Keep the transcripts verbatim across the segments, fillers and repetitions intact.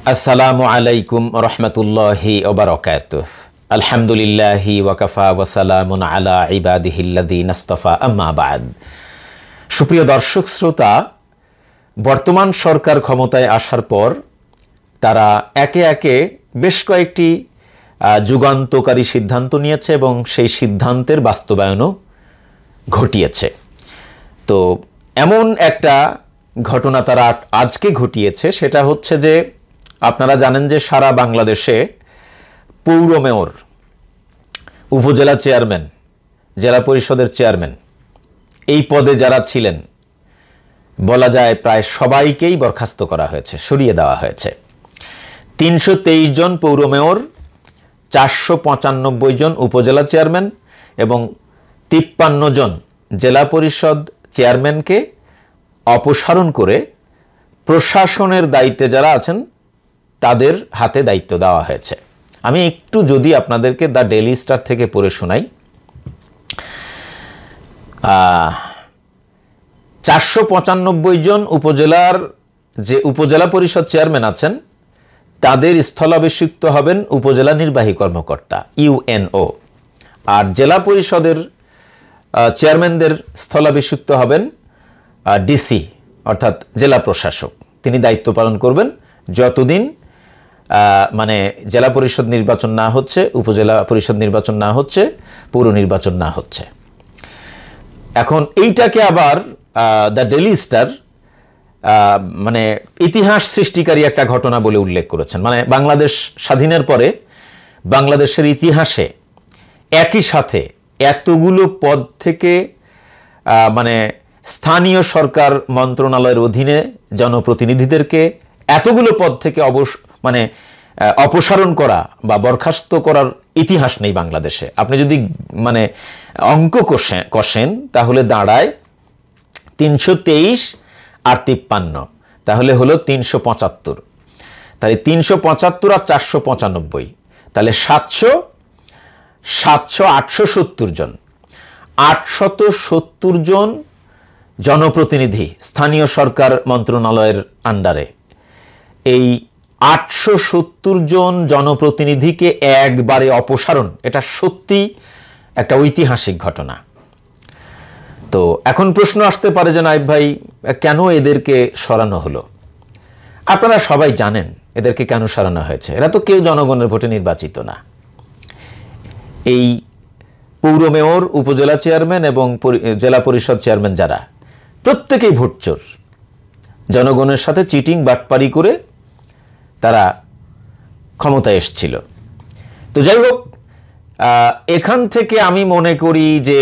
আসসালামু আলাইকুম রহমতুল্লাহি ওয়া বারাকাতুহু। আলহামদুলিল্লাহি ওয়া কাফা ওয়া সালামুন আলা ইবাদিহিল্লাযিনা ইসতাফা, আম্মা বা'দ। সুপ্রিয় দর্শক শ্রোতা, বর্তমান সরকার ক্ষমতায় আসার পর তারা একে একে বেশ কয়েকটি যুগান্তকারী সিদ্ধান্ত নিয়েছে এবং সেই সিদ্ধান্তের বাস্তবায়নও ঘটিয়েছে। তো এমন একটা ঘটনা তারা আজকে ঘটিয়েছে, সেটা হচ্ছে যে আপনারা জানেন যে সারা বাংলাদেশে পৌর মেয়র, উপজেলা চেয়ারম্যান, জেলা পরিষদের চেয়ারম্যান এই পদে যারা ছিলেন বলা যায় প্রায় সবাইকেই বরখাস্ত করা হয়েছে, সরিয়ে দেওয়া হয়েছে। তিনশো তেইশ জন পৌর মেয়র, চারশো পঁচানব্বই জন উপজেলা চেয়ারম্যান এবং তিপ্পান্ন জন জেলা পরিষদ চেয়ারম্যানকে অপসারণ করে প্রশাসনের দায়িত্বে যারা আছেন তাদের হাতে দায়িত্ব দেওয়া হয়েছে। আমি একটু যদি আপনাদেরকে দ্য ডেইলি স্টার থেকে পড়ে শোনাই। চারশো পঁচানব্বই জন উপজেলার যে উপজেলা পরিষদ চেয়ারম্যান আছেন তাদের স্থলাভিষিক্ত হবেন উপজেলা নির্বাহী কর্মকর্তা ইউএনও, আর জেলা পরিষদের চেয়ারম্যানদের স্থলাভিষিক্ত হবেন ডিসি অর্থাৎ জেলা প্রশাসক। তিনি দায়িত্ব পালন করবেন যতদিন মানে জেলা পরিষদ নির্বাচন না হচ্ছে, উপজেলা পরিষদ নির্বাচন না হচ্ছে, পৌর নির্বাচন না হচ্ছে। এখন এইটাকে আবার দ্য ডেইলি স্টার মানে ইতিহাস সৃষ্টিকারী একটা ঘটনা বলে উল্লেখ করেছেন। মানে বাংলাদেশ স্বাধীনের পরে বাংলাদেশের ইতিহাসে একই সাথে এতগুলো পদ থেকে মানে স্থানীয় সরকার মন্ত্রণালয়ের অধীনে জনপ্রতিনিধিদেরকে এতগুলো পদ থেকে অবশ মানে অপসারণ করা বা বরখাস্ত করার ইতিহাস নেই বাংলাদেশে। আপনি যদি মানে অঙ্ক কষেন কষেন তাহলে দাঁড়ায় তিনশো তেইশ আর তিপ্পান্ন, তাহলে হলো তিনশো পঁচাত্তর। তাহলে তিনশো পঁচাত্তর আর চারশো পঁচানব্বই, তাহলে সাতশো সাতশো আটশো সত্তর জন আটশত সত্তর জন জনপ্রতিনিধি স্থানীয় সরকার মন্ত্রণালয়ের আন্ডারে। এই আটশো সত্তর জন জনপ্রতিনিধিকে একবারে অপসারণ, এটা সত্যি একটা ঐতিহাসিক ঘটনা। তো এখন প্রশ্ন আসতে পারে যে নাইব ভাই, কেন এদেরকে সরানো হলো? আপনারা সবাই জানেন এদেরকে কেন সরানো হয়েছে। এরা তো কেউ জনগণের ভোটে নির্বাচিত না। এই পৌর মেয়র, উপজেলা চেয়ারম্যান এবং জেলা পরিষদ চেয়ারম্যান যারা, প্রত্যেকেই ভোটচোর। জনগণের সাথে চিটিং বাটপারি করে তারা ক্ষমতায় এসেছিল। তো যাই হোক, এখান থেকে আমি মনে করি যে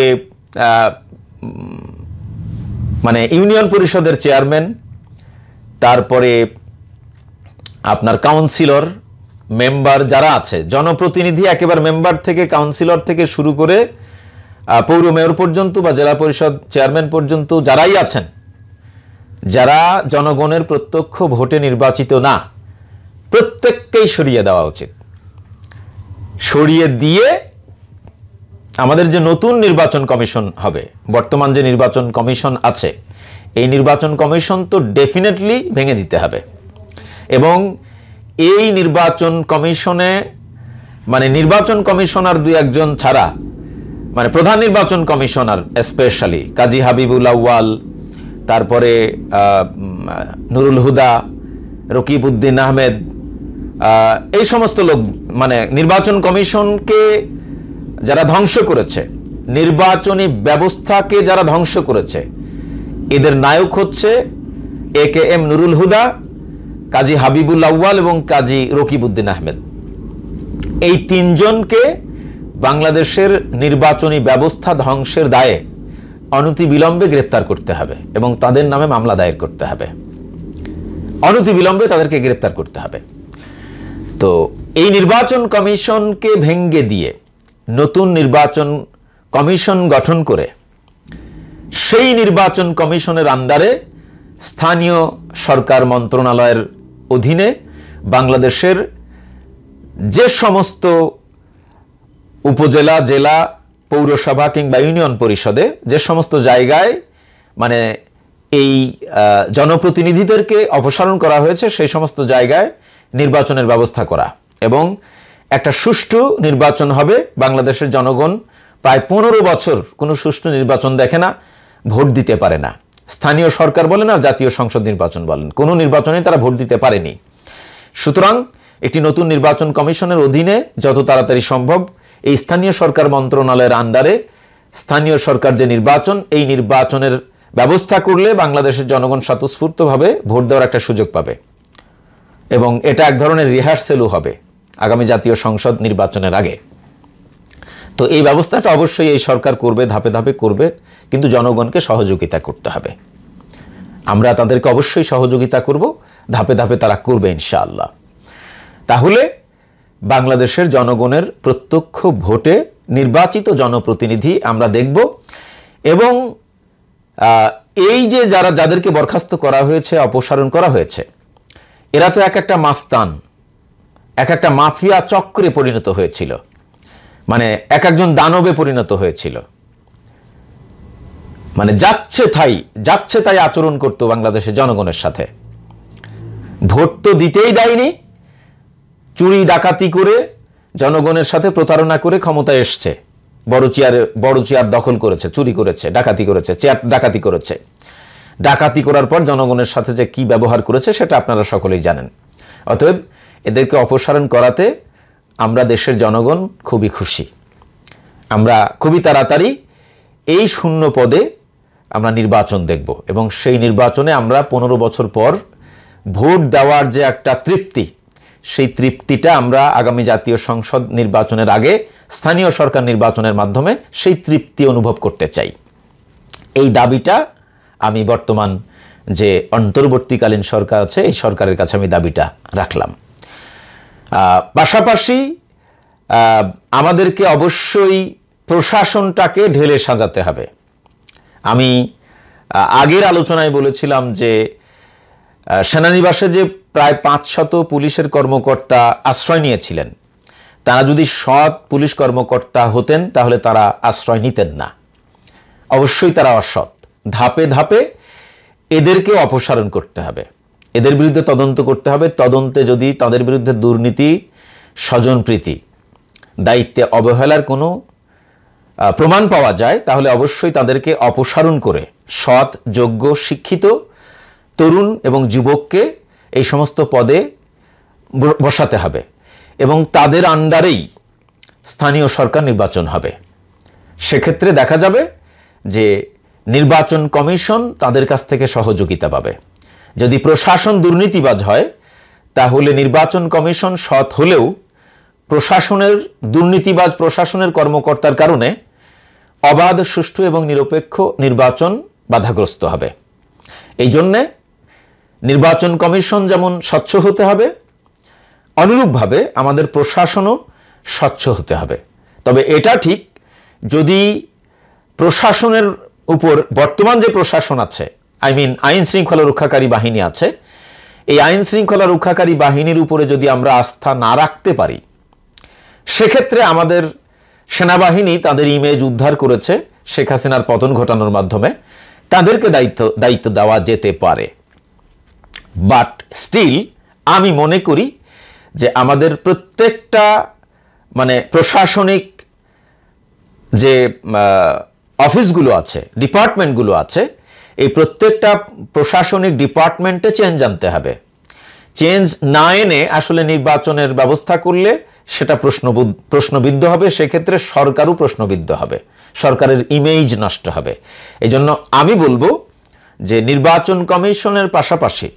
মানে ইউনিয়ন পরিষদের চেয়ারম্যান, তারপরে আপনার কাউন্সিলর, মেম্বার যারা আছে, জনপ্রতিনিধি একেবারে মেম্বার থেকে কাউন্সিলর থেকে শুরু করে পৌর মেয়র পর্যন্ত বা জেলা পরিষদ চেয়ারম্যান পর্যন্ত যারাই আছেন, যারা জনগণের প্রত্যক্ষ ভোটে নির্বাচিত না, প্রত্যেককেই সরিয়ে দেওয়া উচিত। সরিয়ে দিয়ে আমাদের যে নতুন নির্বাচন কমিশন হবে, বর্তমান যে নির্বাচন কমিশন আছে, এই নির্বাচন কমিশন তো ডেফিনেটলি ভেঙে দিতে হবে। এবং এই নির্বাচন কমিশনে মানে নির্বাচন কমিশনার দুই একজন ছাড়া, মানে প্রধান নির্বাচন কমিশনার স্পেশালি কাজী হাবিবুল আউয়াল, তারপরে নুরুল হুদা, রকিবউদ্দিন আহমেদ, এই সমস্ত লোক মানে নির্বাচন কমিশনকে যারা ধ্বংস করেছে, নির্বাচনী ব্যবস্থাকে যারা ধ্বংস করেছে, এদের নায়ক হচ্ছে A K M Nurul Huda, Kazi Habibul Awal এবং কাজী রকিবউদ্দিন আহমেদ। এই তিনজনকে বাংলাদেশের নির্বাচনী ব্যবস্থা ধ্বংসের দায়ে অনতিবিলম্বে গ্রেপ্তার করতে হবে এবং তাদের নামে মামলা দায়ের করতে হবে। অনতিবিলম্বে তাদেরকে গ্রেপ্তার করতে হবে। তো এই নির্বাচন কমিশনকে ভেঙে দিয়ে নতুন নির্বাচন কমিশন গঠন করে সেই নির্বাচন কমিশনের আন্ডারে স্থানীয় সরকার মন্ত্রণালয়ের অধীনে বাংলাদেশের যে সমস্ত উপজেলা, জেলা, পৌরসভা কিংবা ইউনিয়ন পরিষদে যে সমস্ত জায়গায় মানে এই জনপ্রতিনিধিদেরকে অপসারণ করা হয়েছে, সেই সমস্ত জায়গায় নির্বাচনের ব্যবস্থা করা এবং একটা সুষ্ঠু নির্বাচন হবে। বাংলাদেশের জনগণ প্রায় পনেরো বছর কোনো সুষ্ঠু নির্বাচন দেখে না, ভোট দিতে পারে না। স্থানীয় সরকার বলেন আর জাতীয় সংসদ নির্বাচন বলেন, কোনো নির্বাচনে তারা ভোট দিতে পারেনি। সুতরাং একটি নতুন নির্বাচন কমিশনের অধীনে যত তাড়াতাড়ি সম্ভব এই স্থানীয় সরকার মন্ত্রণালয়ের আন্ডারে স্থানীয় সরকার যে নির্বাচন, এই নির্বাচনের ব্যবস্থা করলে বাংলাদেশের জনগণ স্বতঃস্ফূর্তভাবে ভোট দেওয়ার একটা সুযোগ পাবে এবং এটা এক ধরনের রিহার্সেলও হবে আগামী জাতীয় সংসদ নির্বাচনের আগে। তো এই ব্যবস্থাটা অবশ্যই এই সরকার করবে, ধাপে ধাপে করবে, কিন্তু জনগণকে সহযোগিতা করতে হবে। আমরা তাদেরকে অবশ্যই সহযোগিতা করব, ধাপে ধাপে তারা করবে ইনশাআল্লাহ। তাহলে বাংলাদেশের জনগণের প্রত্যক্ষ ভোটে নির্বাচিত জনপ্রতিনিধি আমরা দেখব এবং এই যে যারা যাদেরকে বরখাস্ত করা হয়েছে, অপসারণ করা হয়েছে, এরা তো এক একটা মাস্তান, এক একটা মাফিয়া চক্রে পরিণত হয়েছিল, মানে এক একজন দানবে পরিণত হয়েছিল, মানে যাচ্ছে তাই যাচ্ছে তাই আচরণ করত বাংলাদেশের জনগণের সাথে। ভোট তো দিতেই দেয়নি, চুরি ডাকাতি করে জনগণের সাথে প্রতারণা করে ক্ষমতায় এসছে, বড় চেয়ারে বড় চেয়ার দখল করেছে, চুরি করেছে, ডাকাতি করেছে, চেয়ার ডাকাতি করেছে। ডাকাতি করার পর জনগণের সাথে যে কি ব্যবহার করেছে সেটা আপনারা সকলেই জানেন। অতএব এদেরকে অপসারণ করাতে আমরা দেশের জনগণ খুবই খুশি। আমরা খুবই তাড়াতাড়ি এই শূন্য পদে আমরা নির্বাচন দেখব এবং সেই নির্বাচনে আমরা পনেরো বছর পর ভোট দেওয়ার যে একটা তৃপ্তি, সেই তৃপ্তিটা আমরা আগামী জাতীয় সংসদ নির্বাচনের আগে স্থানীয় সরকার নির্বাচনের মাধ্যমে সেই তৃপ্তি অনুভব করতে চাই। এই দাবিটা আমি বর্তমান যে অন্তর্বর্তীকালীন সরকার আছে এই সরকারের কাছে আমি দাবিটা রাখলাম। পাশাপাশি আমাদেরকে অবশ্যই প্রশাসনটাকে ঢেলে সাজাতে হবে। আমি আগের আলোচনায় বলেছিলাম যে সেনানিবাসে যে প্রায় পাঁচশত পুলিশের কর্মকর্তা আশ্রয় নিয়েছিলেন, তারা যদি সৎ পুলিশ কর্মকর্তা হতেন তাহলে তারা আশ্রয় নিতেন না। অবশ্যই তারা অসৎ। ধাপে ধাপে এদেরকে অপসারণ করতে হবে, এদের বিরুদ্ধে তদন্ত করতে হবে। তদন্তে যদি তাদের বিরুদ্ধে দুর্নীতি, স্বজনপ্রীতি, দায়িত্বে অবহেলার কোনো প্রমাণ পাওয়া যায় তাহলে অবশ্যই তাদেরকে অপসারণ করে সৎ, যোগ্য, শিক্ষিত তরুণ এবং যুবককে এই সমস্ত পদে বসাতে হবে এবং তাদের আন্ডারেই স্থানীয় সরকার নির্বাচন হবে। সেক্ষেত্রে দেখা যাবে যে নির্বাচন কমিশন তাদের কাছ থেকে সহযোগিতা পাবে। যদি প্রশাসন দুর্নীতিবাজ হয় তাহলে নির্বাচন কমিশন সৎ হলেও প্রশাসনের দুর্নীতিবাজ প্রশাসনের কর্মকর্তার কারণে অবাধ, সুষ্ঠু এবং নিরপেক্ষ নির্বাচন বাধাগ্রস্ত হবে। এই জন্যে নির্বাচন কমিশন যেমন স্বচ্ছ হতে হবে, অনুরূপভাবে আমাদের প্রশাসনও স্বচ্ছ হতে হবে। তবে এটা ঠিক, যদি প্রশাসনের উপর বর্তমান যে প্রশাসন আছে, আই মিন আইন শৃঙ্খলা রক্ষাকারী বাহিনী আছে, এই আইন শৃঙ্খলা রক্ষাকারী বাহিনীর উপরে যদি আমরা আস্থা না রাখতে পারি, সেক্ষেত্রে আমাদের সেনাবাহিনী তাদের ইমেজ উদ্ধার করেছে শেখ হাসিনার পতন ঘটানোর মাধ্যমে, তাদেরকে দায়িত্ব দায়িত্ব দেওয়া যেতে পারে। বাট স্টিল আমি মনে করি যে আমাদের প্রত্যেকটা মানে প্রশাসনিক যে অফিসগুলো আছে, ডিপার্টমেন্টগুলো আছে, এই প্রত্যেকটা প্রশাসনিক ডিপার্টমেন্টে চেঞ্জ আনতে হবে। চেঞ্জ না এনে আসলে নির্বাচনের ব্যবস্থা করলে সেটা প্রশ্নবিদ্ধ প্রশ্নবিদ্ধ হবে, সেক্ষেত্রে সরকারও প্রশ্নবিদ্ধ হবে, সরকারের ইমেজ নষ্ট হবে। এই জন্য আমি বলবো যে নির্বাচন কমিশনের পাশাপাশি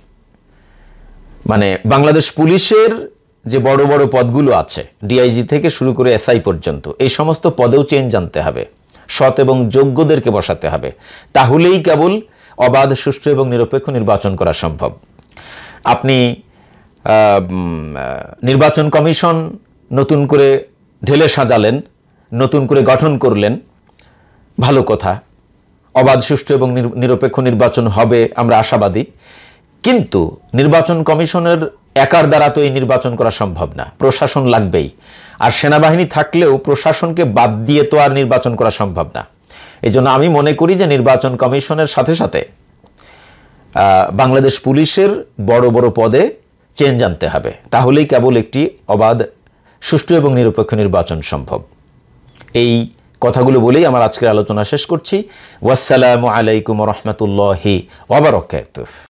মানে বাংলাদেশ পুলিশের যে বড় বড় পদগুলো আছে, ডিআইজি থেকে শুরু করে এসআই পর্যন্ত, এই সমস্ত পদেও চেঞ্জ আনতে হবে, সৎ এবং যোগ্যদেরকে বসাতে হবে। তাহলেই কেবল অবাধ, সুষ্ঠু এবং নিরপেক্ষ নির্বাচন করা সম্ভব। আপনি নির্বাচন কমিশন নতুন করে ঢেলে সাজালেন, নতুন করে গঠন করলেন, ভালো কথা, অবাধ, সুষ্ঠু এবং নিরপেক্ষ নির্বাচন হবে, আমরা আশাবাদী। কিন্তু নির্বাচন কমিশনের একার দ্বারা তো এই নির্বাচন করা সম্ভব না, প্রশাসন লাগবেই। আর সেনাবাহিনী থাকলেও প্রশাসনকে বাদ দিয়ে তো আর নির্বাচন করা সম্ভব না। এই জন্য আমি মনে করি যে নির্বাচন কমিশনের সাথে সাথে বাংলাদেশ পুলিশের বড় বড় পদে চেঞ্জ আনতে হবে, তাহলেই কেবল একটি অবাধ, সুষ্ঠু এবং নিরপেক্ষ নির্বাচন সম্ভব। এই কথাগুলো বলেই আমার আজকের আলোচনা শেষ করছি। ওয়াসসালামু আলাইকুম ওয়া রাহমাতুল্লাহি ওয়া বারাকাতুহু।